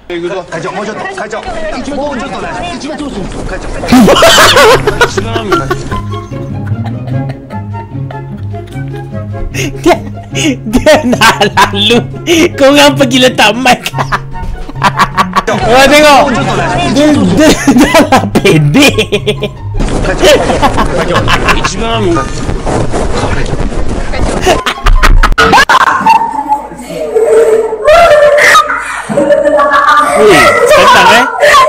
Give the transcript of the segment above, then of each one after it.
会長もうちょっと会長もうちょっとね一番上手会長 dia nak lalu. Korang pergi letak mic. Korang tengok. Dia dah pendek. Tenang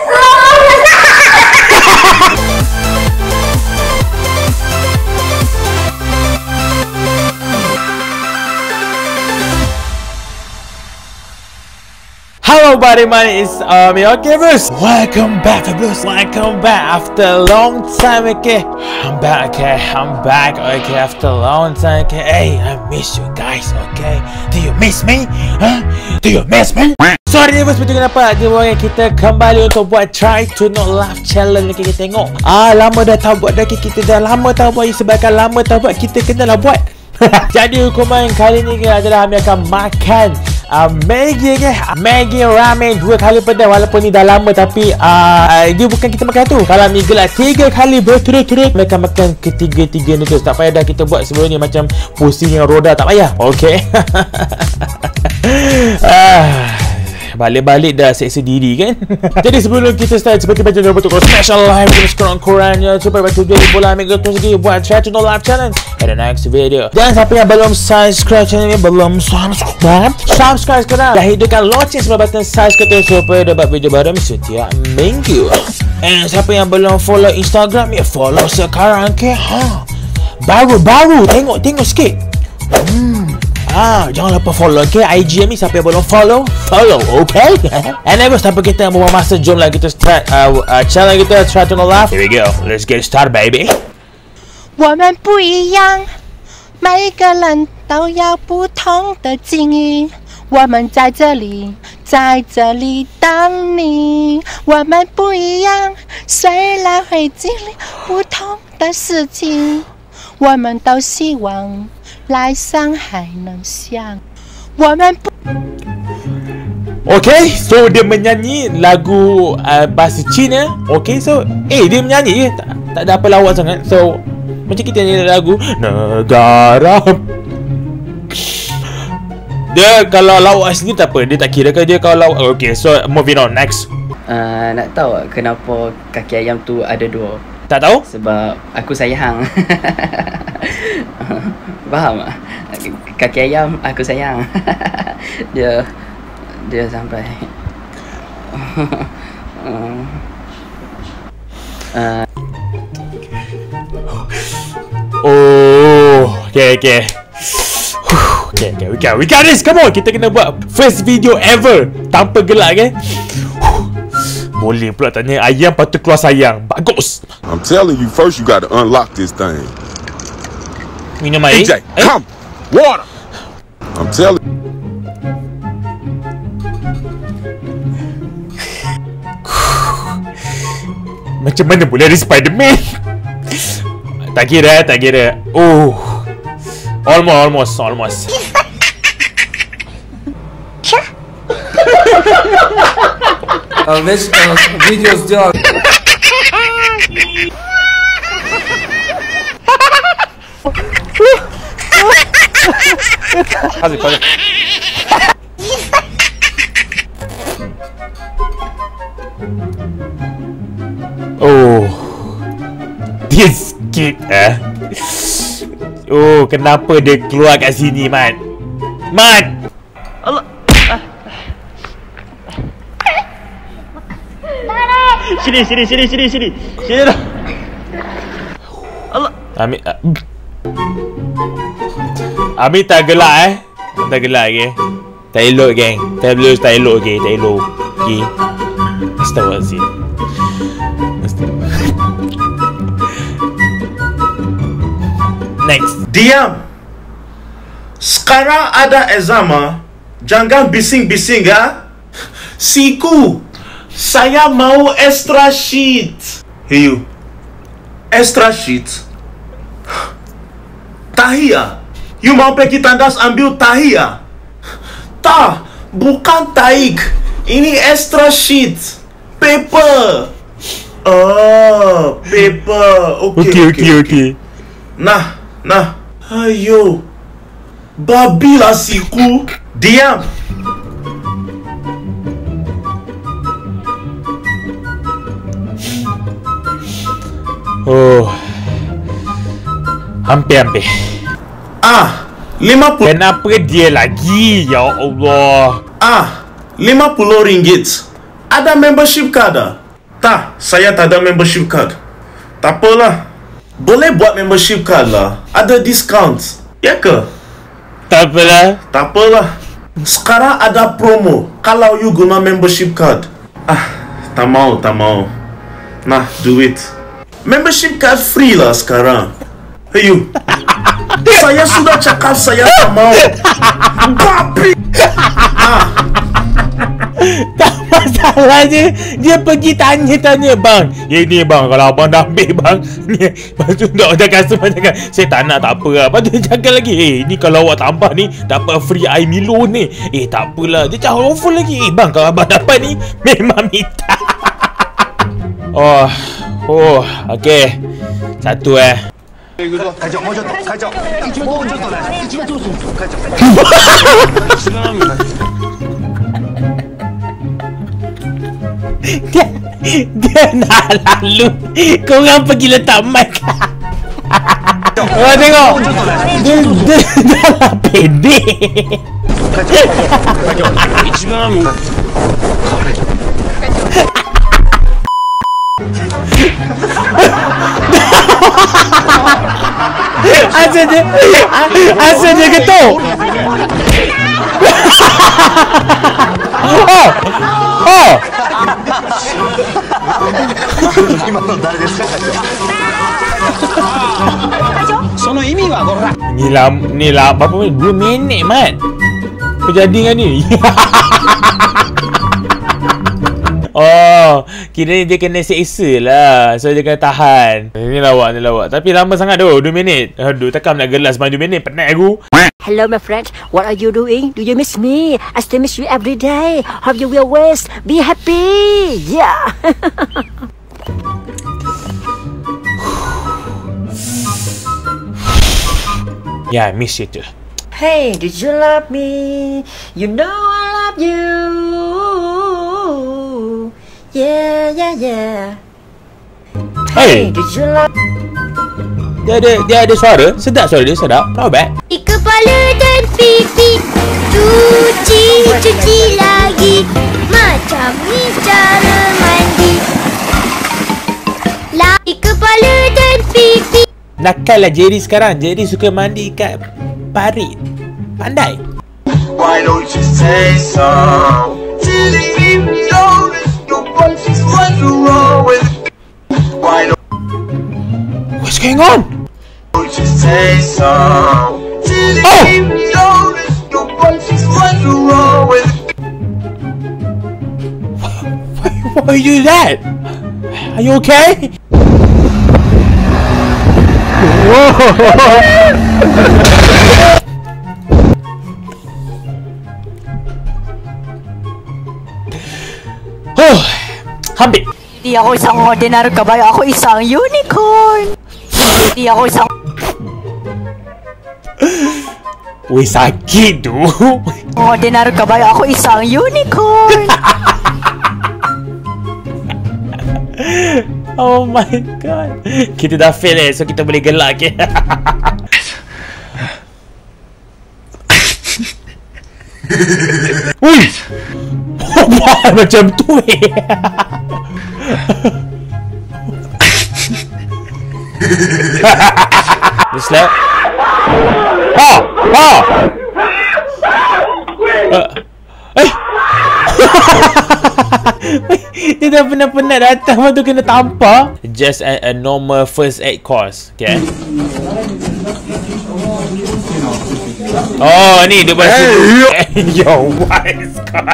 Hello buddy, my name is okay Bruce. Welcome back Bruce. Welcome back after a long time, okay. I'm back, okay, after a long time, okay. Hey, I miss you guys, okay. Do you miss me? Huh? Do you miss me? Sorry ni Bruce, betul kenapa kita kembali untuk buat try to not laugh challenge. Okay, kita tengok. Lama dah tak buat dah, kita dah lama tak buat. Sebabkan lama tak buat, kita kenalah buat. Jadi hukuman kali ni adalah kami akan makan Maggi Maggi ramen 2 kali pedas. Walaupun ni dah lama tapi dia bukan kita makan tu. Kalau ni gelap 3 kali berturut-turut, mereka makan ketiga-tiga ni tu. Tak payah dah kita buat sebelum ni macam pusing yang roda, tak payah. Okay. Balik-balik dah seksa diri kan. Jadi sebelum kita start, seperti macam jangan lupa special live dengan sekurang-kurangnya supaya bantu dia bola Mega terus lagi buat try to know live challenge in the next video. Dan siapa yang belum subscribe channel ni, belum subscribe sekarang. Dah hidupkan loceng sebelah button subscribe supaya dapat video baru setiap minggu. And siapa yang belum follow Instagram, ya follow sekarang ke. Baru tengok sikit. Jangan lupa follow, okay? IG ni siapa yang belum follow, okay? And then tanpa kita membuang masa, jomlah kita start channel kita try to know laugh. Here we go, let's get started, baby. 我们不一样，每个人都有不同的境遇。我们在这里等你。我们不一样，虽然会经历不同的事情，我们都希望来上海能相。我们不。 Okay, so dia menyanyi lagu bahasa Cina. Okay, so dia menyanyi je, tak ada apa lawak sangat. So macam kita nyanyi lagu negara. Dia kalau lawak sini tak apa, dia tak kira ke dia kalau lawak. Okay, so moving on, next. Nak tahu kenapa kaki ayam tu ada 2? Tak tahu? Sebab aku sayang. Faham tak? Kaki ayam aku sayang. Dia sampai Okay, we got this. Come on, kita kena buat first video ever tanpa gelak, okay? Boleh pula tanya ayam patut keluar sayang. Bagus. I'm telling you, first you got to unlock this thing. Minum air. EJ, come, water. I'm telling you. Macam mana boleh ada Spiderman? Tak kira. Almost. This video сделал. Hadi. Dia sikit kenapa dia keluar kat sini, Mat? Allah. Sini dah. Allah. Ami tak gelak tak gelak ke? Tak elok, geng. Tak elok. Astagfirullahaladzim. Next. Diam. Sekarang ada exam, jangan bising-bising ya. Siku, saya mau extra sheet. Hey you, extra sheet. Tahia, you mau pergi tandas ambil tahia? Tak, bukan taik. Ini extra sheet. Paper. Oh, paper. Okay. Nah. Ayo. Babi lah siku. Diam. Oh. Hampir. 50. Kenapa dia lagi? Ya Allah. 50 ringgit. Ada membership card dah? Tak, saya tak ada membership card. Tak apalah. Boleh buat membership card lah. Ada discount. Ya ke? Tak apalah. Sekarang ada promo kalau you guna membership card. Tak mau. Nah, duit. Membership card free lah sekarang. Hey you. Saya sudah cakap saya tak mau. Babi. Tak masalah je. Dia pergi tanya bang. Ini bang, kalau abang dah ambil bang ni. Lepas tu dah customer cakap saya tak nak, tak apa lah. Lepas tu dia cakap lagi ni kalau awak tambah ni dapat free air Milo ni. Tak apalah. Dia cakap offer lagi. Bang, kalau abang dapat ni memang minta. Oh, okey. Satu 会長もうちょっと会長もうちょっとね一番そう会長 Dia nak lalu. Korang pergi letak mic. Korang tengok. Dia dah pendek. Asal dia ketuk. Oh. 今の誰ですか会長その意味はこら Ni lah berapa minit? 2 minit mat. Apa jadi dengan ni? Oh, kira dia kena seksa lah. So dia kena tahan. Ni lawak. Tapi lama sangat tu, 2 minit. Aduh, takkan nak gelas sampai 2 minit. Penat aku. Hello my friend, what are you doing? Do you miss me? I still miss you every day. Hope you will always be happy. Yeah. Yeah, I miss you too. Hey, did you love me? You know I love you. Yeah. Hey, did you love? Dia ada suara. Sedap suara dia, sedap. Not bad. Di kepala dan pipi, cuci lagi. Macam ni cara mandi. Di kepala dan pipi. Nakal lah Jerry sekarang. Jerry suka mandi kat parit. Pandai. Why don't you say so? What's wrong with? Why don't? What's going on? Don't you say so? What's wrong with? Why you do that? Are you okay? Hampir. Di ako isang ordinary kabayo, ako isang unicorn. Di ako isang... Weh, sakit tu. Ordinary kabayo, ako isang unicorn. Oh my god. Kita dah fail so kita boleh gelak ke? Ui! Wah, macam tu Dia slap. Dia dah penat-penat datang, lepas tu kena tampar. Just a normal first aid course. Okay. Oh, ni dia buat yo, wise god.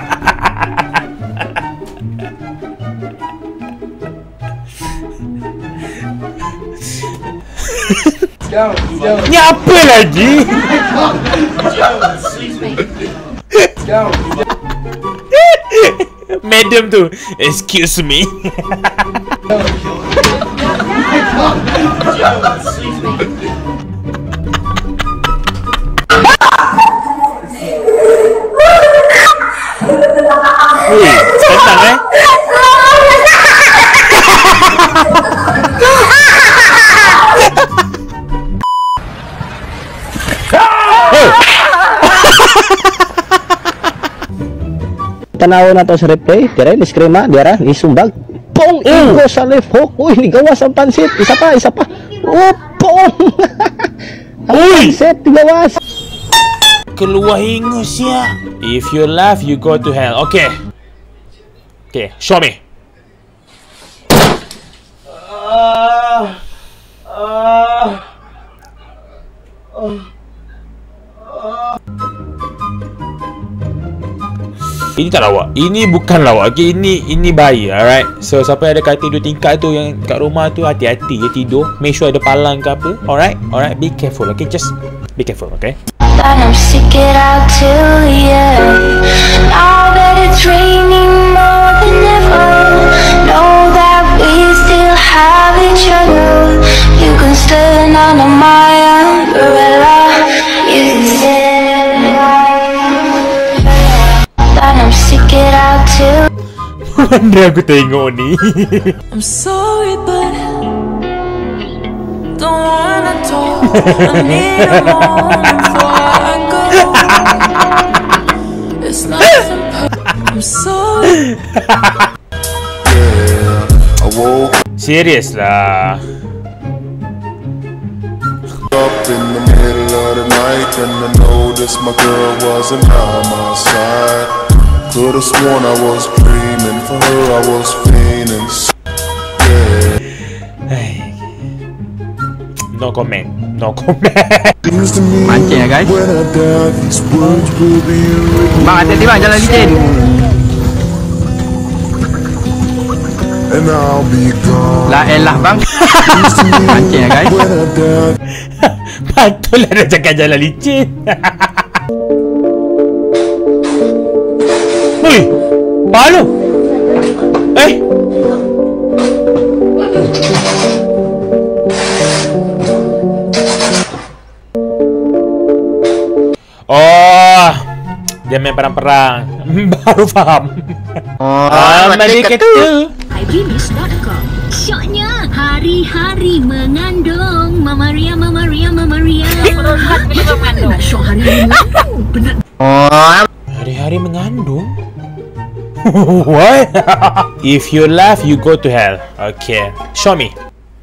Ni apa lagi? madam tu. Excuse me. Senang Tanaw na to sa replay, dire ni skrima, dira ni sumbag. Pong igo sa left hook. Uy, ni gawas ang pansit. Isa pa. Oh, pong. Pansit gawas. Keluar hingus ya. If you laugh, you go to hell. Okay. Okay, show me. Ini tak lawak. Ini bukan lawak. Okay, ini bayi. Alright. So siapa yang ada katil 2 tingkat tu yang kat rumah tu, hati-hati dia tidur. Make sure ada palang ke apa. Alright. Alright. Be careful. Okay, just be careful. Okay. I'm sick it out to you. Now that it's raining more than ever, know that we still have each other. You can stand under my umbrella. You can stand that I'm sick it out to. Mana aku tengok ni? I'm sorry but don't wanna talk. I need a moment before I go. It's not simple. I'm sorry. I woke Serius lah. up in the middle of the night and I noticed my girl wasn't by my side. Could've sworn I was dreaming, for her I was fiending. No comment. No comment. Mancing ya guys. Bang, hati-hati bang, jalan licin. Lah elah bang. Mancing ya guys. Patut lah dia cakap jalan licin. Hui, palu. Oh, dia main perang-perang. Baru faham. Mereka tu. iBeamish.com. Syoknya hari-hari mengandung. Mama Ria. Syok hari-hari mengandung. Benar. Hari-hari mengandung? What? If you laugh, you go to hell. Okay, show me.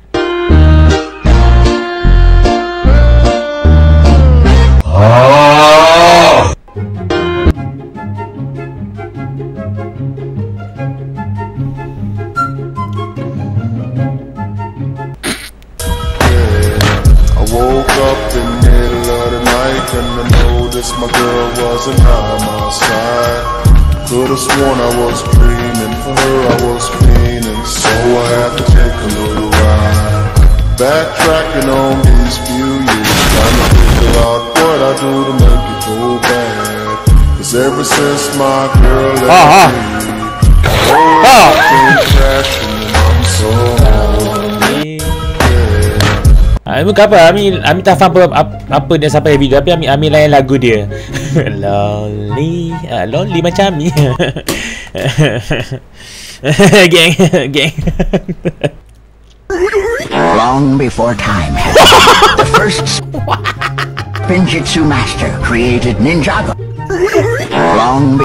My girl wasn't by my side. Could've sworn I was dreaming, for her I was fiending. So I had to take a little ride, backtracking on these few years, trying to figure out what I do to make it go bad. Cause ever since my girl left me, I've been crashing and I'm so lonely. Bukan apa, Ami tak faham apa dia sampai video, tapi Ami layan lagu dia. Lonely, lonely macam Ami. Gang. Long before time, the first Spinjitzu master created Ninjago. Long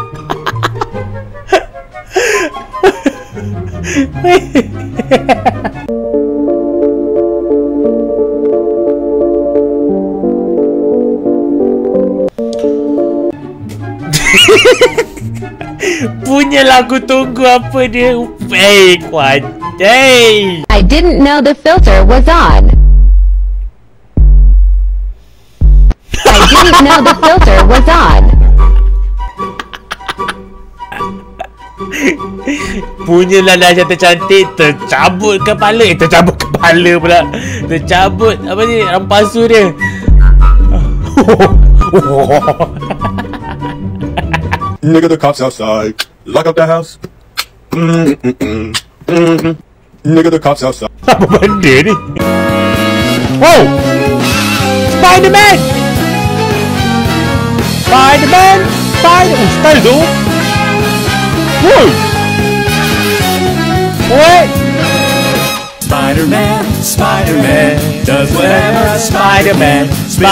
Punya lagu tunggu apa dia? Kuat. I didn't know the filter was on. I didn't know the filter was on. Punya Lalasha tercantik tercabut kepala. Tercabut kepala pula. Tercabut apa ni, rampasu dia. Nigga, the cops outside. Lock up the house. Nigga, the cops outside. Apa benda ni? Wow! Spider-Man! Spider-Man! Oh, style tu! Wow! What? Spider-Man, Spider-Man does whatever Spider-Man.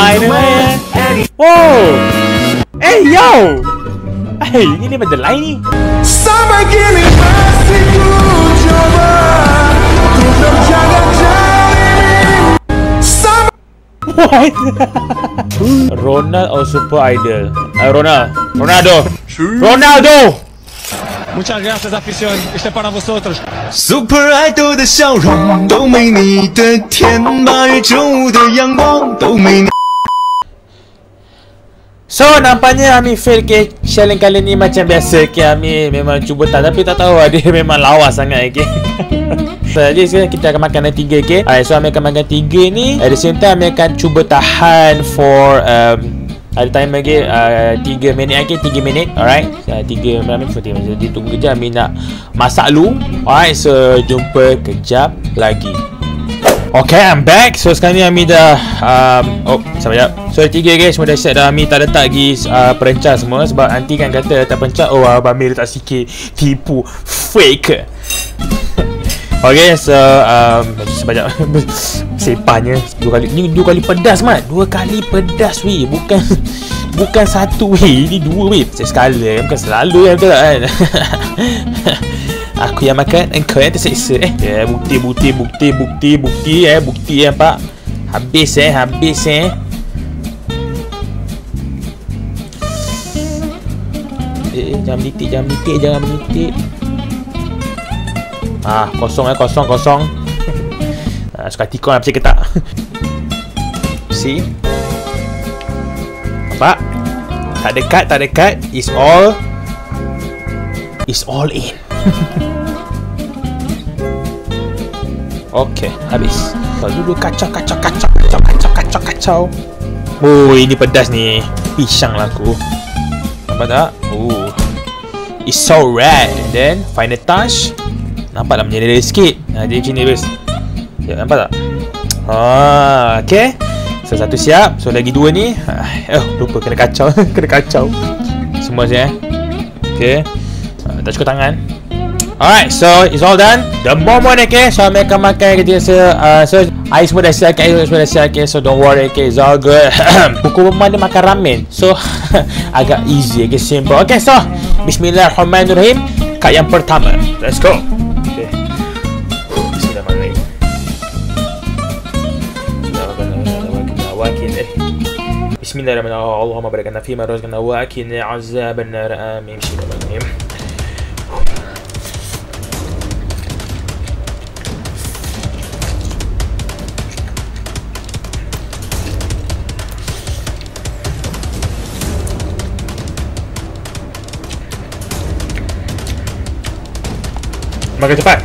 Wow! Hey, yo! Hey, ini benda lain ni. Sama gini masih ku coba untuk menjaga jalan. What? Ronald or Super Idol? Ronaldo! Muchas gracias, afición. Este para vosotros. Super Idol 的笑容都没你的甜，8月正午的阳光都没你。 So nampaknya Ami fail ke challenge kali ni macam biasa ke Ami memang cuba tak tapi tak tahu dia memang lawas sangat ke. So jadi sekarang kita akan makan 3 ke. So Ami akan makan 3 ni. At the same time Ami akan cuba tahan for ada timer lagi 3 minit lagi 3 minit. Alright. 3 minit jadi tunggu kejap Ami nak masak dulu. Alright, so jumpa kejap lagi. Okay, I'm back. So sekarang ni Ami dah sekejap. So 3 guys, semua dah set dah. Ami tak letak lagi perencah semua sebab nanti kan kata letak perencah, oh Abang Amir letak sikit, tipu, fake. Okay, so sekejap. Sepahnya 2 kali. Ni 2 kali pedas mat. 2 kali pedas weh. Bukan 1 weh. Ini 2 weh. Sekali bukan selalu betul tak kan? Aku yang makan, engkau yang terseksa. Bukti pak. Habis jangan menitik. Kosong. Suka tikon lah percaya ke tak? See? Nampak? Tak ada cut. It's all in. Okay, habis. Dulu kacau. Oh, ini pedas ni. Pisang lah aku. Nampak tak? Oh, it's so red. And then final touch. Nampak tak menyedera sikit. Jadi macam ni guys. Ya, nampak tak? Okay. So satu siap. So lagi 2 ni. Lupa kena kacau. Semua je Okay. Tak cukup tangan. Alright, so it's all done. The moment okay, so Ami akan makan kita so air semua dah siap okay, so don't worry okay, it's all good. Pukul mana makan ramen. So agak easy okay, simple. Okay, so Bismillahirrahmanirrahim. Kat yang pertama. Let's go. Okay. Bismillahirrahmanirrahim. Bismillahirrahmanirrahim. Allahumma barik lana fima razaqtana wa qina azaban nar. Amin. Bismillahirrahmanirrahim. Makan cepat.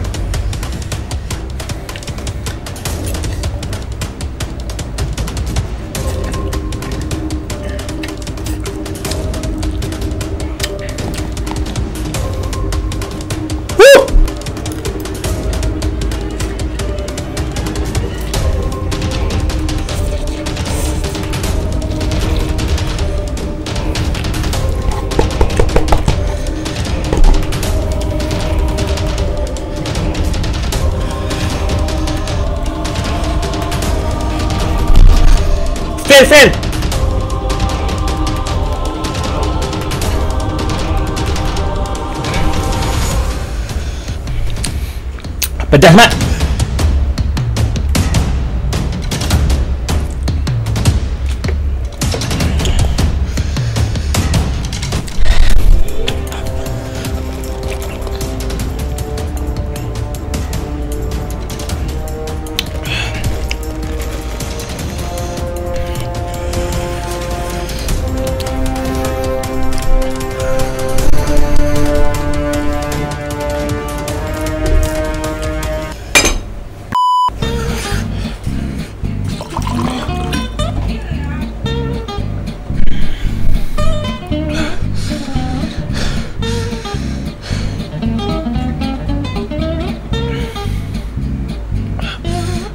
Fail. Pedas mat.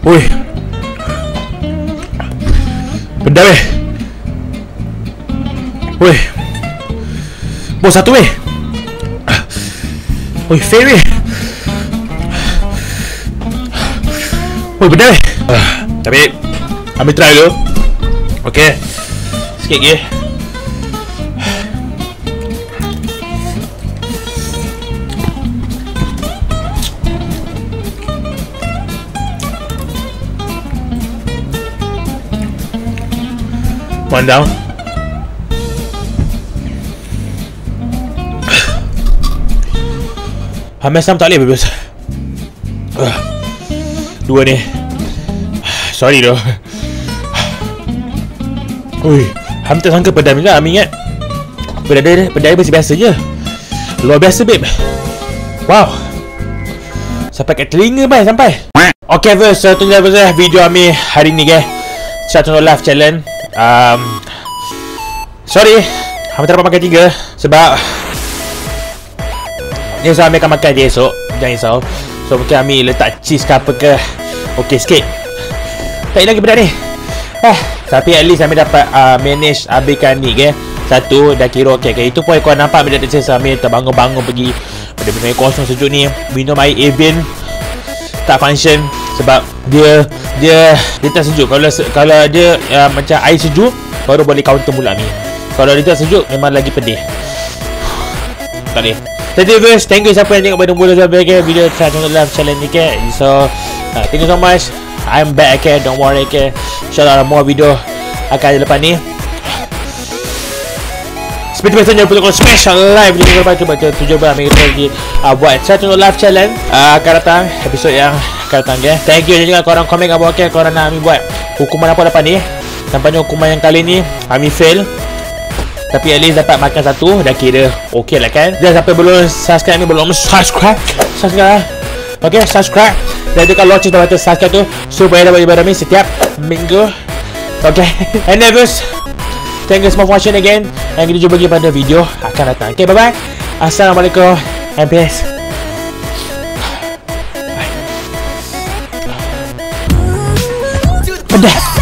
Ui, pedas weh. Ui, bos satu weh. Ui, fail weh. Ui, pedas weh. Tapi ambil try dulu. Okay, sikit lagi. One down. Hamil tak boleh bebas. Dua ni. Sorry doh. Ui, Ham tak sangka pedam juga. Ham ingat pedai biasa je. Luar biasa babe. Wow, sampai kat telinga bye sampai. Okay first, so tu je video Ami hari ni guys. Satu live challenge. Sorry, Ham tak dapat makan 3 sebab ni so Ami akan makan je esok. Jangan risau. So mungkin Ami letak cheese ke apa ke. Okay sikit. Tak lagi benda ni. Tapi at least Ami dapat manage habiskan ni ke. Satu dah kira okey. Itu pun kau nampak Ami dah tercesa. Ami terbangun-bangun pergi benda-benda air kosong sejuk ni. Minum air Evian tak function sebab dia tak sejuk. Kalau dia macam air sejuk baru boleh counter mulut Ami. Kalau dia tak sejuk memang lagi pedih. Tak boleh. Jadi guys, thank you siapa yang tengok pada mula sampai ke video Channel Live Challenge ni ke. So thank you so much. I'm back ke. Don't worry ke. InsyaAllah more video akan ada lepas ni. Seperti biasanya untuk special live video lepas tu baca 7 bulan kita lagi buat Channel Live Challenge akan datang episod yang akan datang ke. Thank you juga korang komen kat bawah ke. Korang nak Ami buat hukuman apa lepas ni. Nampaknya hukuman yang kali ni Ami fail, tapi at least dapat makan satu. Dah kira okey lah kan. Jangan sampai belum subscribe ni, belum subscribe. Okay, subscribe. Dan tekan lonceng button subscribe tu supaya dapat ibadah Ami setiap minggu. Okay, and then guys, thank you semua for watching again. Dan kita jumpa lagi pada video akan datang. Okay, bye bye. Assalamualaikum and peace. Bye. Pedas.